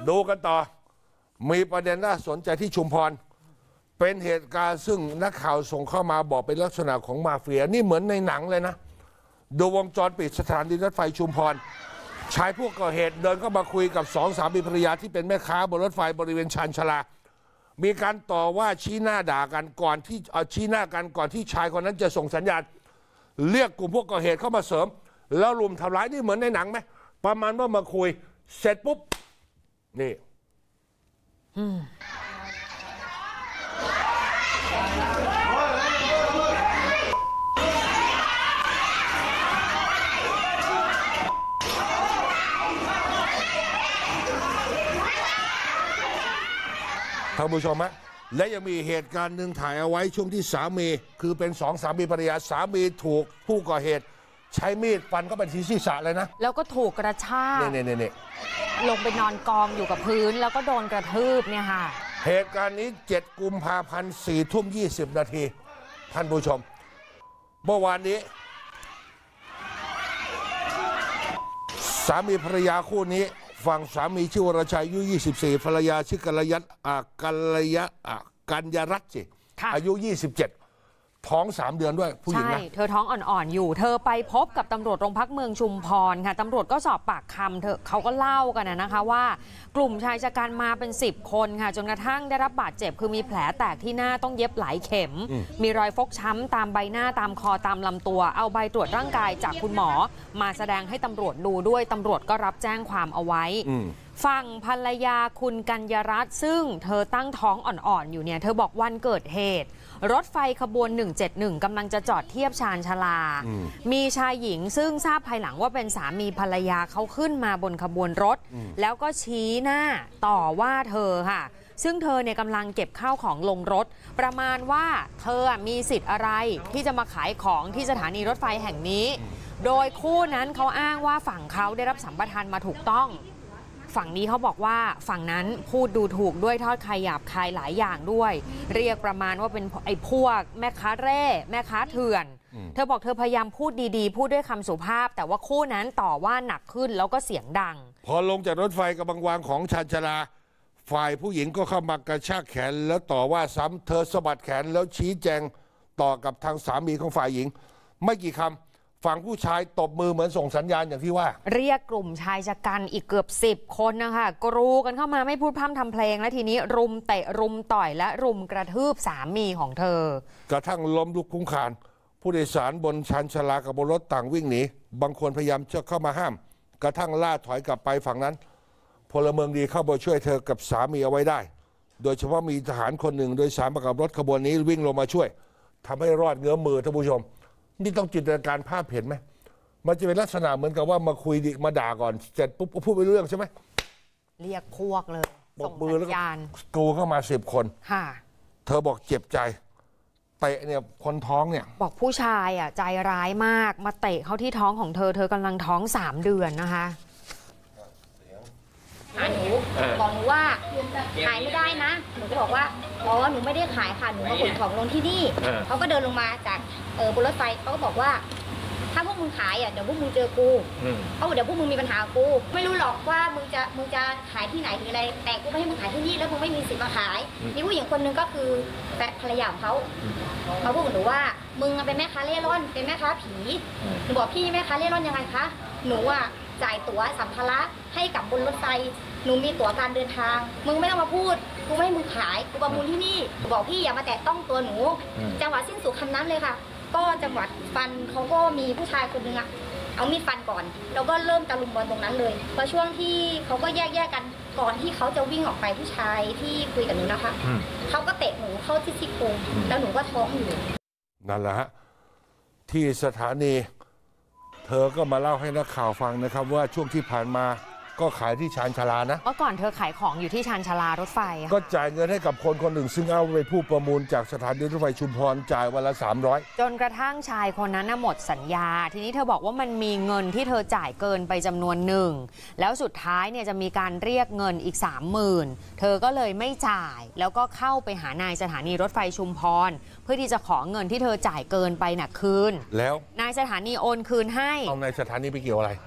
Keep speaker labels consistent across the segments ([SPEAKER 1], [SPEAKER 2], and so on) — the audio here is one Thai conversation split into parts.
[SPEAKER 1] ดูกันต่อมีประเด็นน่าสนใจที่ชุมพรเป็นเหตุการณ์ซึ่งนักข่าวส่งเข้ามาบอกเป็นลักษณะของมาเฟียนี่เหมือนในหนังเลยนะดูวงจรปิดสถานีรถไฟชุมพรชายผู้ก่อเหตุเดินเข้ามาคุยกับ2 สามีภรรยาที่เป็นแม่ค้าบนรถไฟบริเวณชานชาลามีการต่อว่าชี้หน้าด่ากันก่อนที่ชี้หน้ากันก่อนที่ชายคนนั้นจะส่งสัญญาณเรียกกลุ่มพวกก่อเหตุเข้ามาเสริมแล้วรุมทำร้ายนี่เหมือนในหนังไหมประมาณว่ามาคุยเสร็จปุ๊บนี่ท่านผู้ชมฮะและยังมีเหตุการณ์หนึ่งถ่ายเอาไว้ช่วงที่สามีคือเป็น2 สามีภรรยาสามีถูกผู้ก่อเหตุใช้มีดฟันเข้าไปที่ศีรษะเลยนะ
[SPEAKER 2] แล้วก็ถูกกระชาก
[SPEAKER 1] นี่
[SPEAKER 2] ลงไปนอนกองอยู่กับพื้นแล้วก็โดนกระทืบเนี่ยค่ะ
[SPEAKER 1] เหตุการณ์นี้7 กุมภาพันธ์ 4:20 นาทีท่านผู้ชมเมื่อวานนี้สามีภรรยาคู่นี้ฝั่งสามีชื่อวรชัยอายุ24ภรรยาชื่อกัญญารัตน์อายุ 27ท้อง3 เดือนด้วยผู้หญิงนะ
[SPEAKER 2] ใช่เธอท้องอ่อนๆอยู่เธอไปพบกับตำรวจโรงพักเมืองชุมพรค่ะตำรวจก็สอบปากคำเขาก็เล่ากันนะคะว่ากลุ่มชายชะกันมาเป็น10 คนค่ะจนกระทั่งได้รับบาดเจ็บคือมีแผลแตกที่หน้าต้องเย็บหลายเข็มมีรอยฟกช้ำตามใบหน้าตามคอตามลำตัวเอาใบตรวจร่างกายจากคุณหมอมาแสดงให้ตำรวจดูด้วยตำรวจก็รับแจ้งความเอาไว้ฝั่งภรรยาคุณกัญญารัตน์ซึ่งเธอตั้งท้องอ่อนๆอยู่เนี่ยเธอบอกวันเกิดเหตุรถไฟขบวน171กำลังจะจอดเทียบชานชาลามีชายหญิงซึ่งทราบภายหลังว่าเป็นสามีภรรยาเขาขึ้นมาบนขบวนรถแล้วก็ชี้หน้าต่อว่าเธอค่ะซึ่งเธอเนี่ยกำลังเก็บข้าวของลงรถประมาณว่าเธอมีสิทธิ์อะไรที่จะมาขายของที่สถานีรถไฟแห่งนี้โดยคู่นั้นเขาอ้างว่าฝั่งเขาได้รับสัมปทานมาถูกต้องฝั่งนี้เขาบอกว่าฝั่งนั้นพูดดูถูกด้วยทอดคายหยาบคายหลายอย่างด้วยเรียกประมาณว่าเป็นไอ้พวกแม่ค้าเร่แม่ค้าเถื่อนเธอบอกเธอพยายามพูดดีๆพูดด้วยคำสุภาพแต่ว่าคู่นั้นต่อว่าหนักขึ้นแล้วก็เสียงดัง
[SPEAKER 1] พอลงจากรถไฟกำลังวางของชานชาลาฝ่ายผู้หญิงก็เข้ามากระชากแขนแล้วต่อว่าซ้ำเธอสะบัดแขนแล้วชี้แจงต่อกับทางสามีของฝ่ายหญิงไม่กี่คำฝั่งผู้ชายตบมือเหมือนส่งสัญญาณอย่างที่ว่า
[SPEAKER 2] เรียกกลุ่มชายชะกันอีกเกือบ10 คนนะคะกรูกันเข้ามาไม่พูดพร่ำทำเพลงและทีนี้รุมเตะรุมต่อยและรุมกระทืบสามีของเธอก
[SPEAKER 1] ระทั่งล้มลุกคลุ้มคลานผู้โดยสารบนชานชาลากับบนรถต่างวิ่งหนีบางคนพยายามจะเข้ามาห้ามกระทั่งล่าถอยกลับไปฝั่งนั้นพลเมืองดีเข้าไปช่วยเธอกับสามีเอาไว้ได้โดยเฉพาะมีทหารคนหนึ่งโดยสารมากับรถขบวนนี้วิ่งลงมาช่วยทำให้รอดเงื้อมือท่านผู้ชมนี่ต้องจินตนาการภาพเห็นไหมมันจะเป็นลักษณะเหมือนกับว่ามาคุยมาด่าก่อนเสร็จปุ๊บพูดไปเรื่องใช่ไหม
[SPEAKER 2] เรียกพวกเลย
[SPEAKER 1] ส่งสัญญาณกูเข้ามา10 คน
[SPEAKER 2] ค่ะ
[SPEAKER 1] เธอบอกเจ็บใจเตะเนี่ยคนท้องเนี่ย
[SPEAKER 2] บอกผู้ชายอ่ะใจร้ายมากมาเตะเข้าที่ท้องของเธอกำลังท้อง3 เดือนนะคะ
[SPEAKER 3] หนูบอกหนูว่าขายไม่ได้นะหนูก็บอกว่าอ๋อหนูไม่ได้ขายค่ะหนูมาขนของลงที่นี่เขาก็เดินลงมาจากบนรถไฟเขาก็บอกว่าถ้าพวกมึงขายอ่ะเดี๋ยวพวกมึงเจอกูเขาบอกเดี๋ยวพวกมึงมีปัญหากูไม่รู้หรอกว่ามึงจะขายที่ไหนหรืออะไรแต่กูไม่ให้มึงขายที่นี่แล้วมึงไม่มีสิทธิ์มาขายมีผู้หญิงคนนึงก็คือแฟนภรรยาของเขาพูดกับหนูว่ามึงเป็นแม่ค้าเล่ร่อนเป็นแม่ค้าผีหนูบอกพี่แม่ค้าเล่ร่อนยังไงคะหนูอ่ะจ่ายตั๋วสัมภาระให้กับบนรถไฟหนูมีตั๋วการเดินทางมึงไม่ต้องมาพูดกูไม่ให้มึงขายกูประมูลที่นี่บอกพี่อย่ามาแตะต้องตัวหนูจังหวะสิ้นสุดคำนั้นเลยค่ะก็จังหวัดฟันเขาก็มีผู้ชายคนนึงอะเอามีดฟันก่อนแล้วก็เริ่มตะลุมบอลตรงนั้นเลยพอช่วงที่เขาก็แยกกันก่อนที่เขาจะวิ่งออกไปผู้ชายที่คุยกับหนูนะคะเขาก็เตะหนูเข้าที่ซี่โครงแล้วหนูก็ท้องอยู่
[SPEAKER 1] นั่นแหละฮะที่สถานีเธอก็มาเล่าให้นักข่าวฟังนะครับว่าช่วงที่ผ่านมาก็ขายที่ชานชาลานะ
[SPEAKER 2] เมื่อก่อนเธอขายของอยู่ที่ชานชาลารถไฟ
[SPEAKER 1] ก็จ่ายเงินให้กับคนหนึ่งซึ่งเอาไปผู้ประมูลจากสถานีรถไฟชุมพรจ่ายวันละ300
[SPEAKER 2] จนกระทั่งชายคนนั้นหมดสัญญาทีนี้เธอบอกว่ามันมีเงินที่เธอจ่ายเกินไปจำนวนหนึ่งแล้วสุดท้ายเนี่ยจะมีการเรียกเงินอีก30,000เธอก็เลยไม่จ่ายแล้วก็เข้าไปหานายสถานีรถไฟชุมพรเพื่อที่จะขอเงินที่เธอจ่ายเกินไปคืน
[SPEAKER 1] แล้ว
[SPEAKER 2] นายสถานีโอนคืนให้
[SPEAKER 1] เอานายสถานีไปเกี่ยวอะไร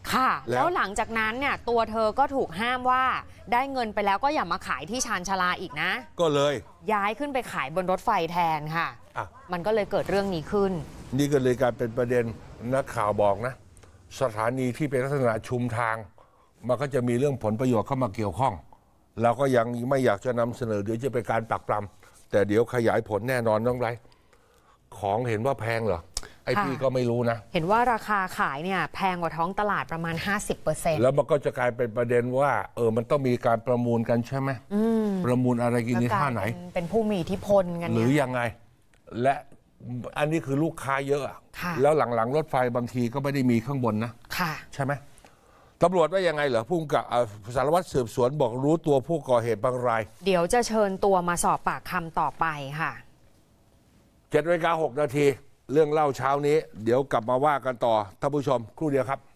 [SPEAKER 2] ค่ะ
[SPEAKER 1] แล้
[SPEAKER 2] แล้ว วหลังจากนั้นเนี่ยตัวเธอก็ถูกห้ามว่าได้เงินไปแล้วก็อย่ามาขายที่ชานชาลาอีกนะ
[SPEAKER 1] ก็เลย
[SPEAKER 2] ย้ายขึ้นไปขายบนรถไฟแทนค่ะ
[SPEAKER 1] อ่ะ
[SPEAKER 2] มันก็เลยเกิดเรื่องนี้ขึ้น
[SPEAKER 1] นี่ก็เลยกลายเป็นประเด็นนักข่าวบอกนะ สถานีที่เป็นลักษณะชุมทาง มันก็จะมีเรื่องผลประโยชน์เข้ามาเกี่ยวข้อง เราก็ยังไม่อยากจะนำเสนอเดี๋ยวจะเป็นการปักปรำแต่เดี๋ยวขยายผลแน่นอนน้องไรของเห็นว่าแพงเหรอ ไอ้
[SPEAKER 2] ค่ะ
[SPEAKER 1] พี่ก็ไม่รู้นะ
[SPEAKER 2] เห็นว่าราคาขายเนี่ยแพงกว่าท้องตลาดประมาณ 50%
[SPEAKER 1] แล้วมันก็จะกลายเป็นประเด็นว่ามันต้องมีการประมูลกันใช่ไหมประมูลอะไรกินในท่าไหน
[SPEAKER 2] เป็นผู้มีอิทธิพลกัน
[SPEAKER 1] หรือ
[SPEAKER 2] เนี่ย
[SPEAKER 1] ยังไง และอันนี้คือลูกค้าเยอะอะ
[SPEAKER 2] ค่ะ
[SPEAKER 1] แล้วหลังๆรถไฟบางทีก็ไม่ได้มีข้างบนนะ
[SPEAKER 2] ค่ะ
[SPEAKER 1] ใช่ไหมตำรวจว่ายังไงเหรอผู้กำกับสารวัตรสืบสวนบอกรู้ตัวผู้ก่อเหตุบางราย
[SPEAKER 2] เดี๋ยวจะเชิญตัวมาสอบปากคำต่อไปค่ะ
[SPEAKER 1] 7:06 นาทีเรื่องเล่าเช้านี้ เดี๋ยวกลับมาว่ากันต่อท่านผู้ชมครู่เดียวครับ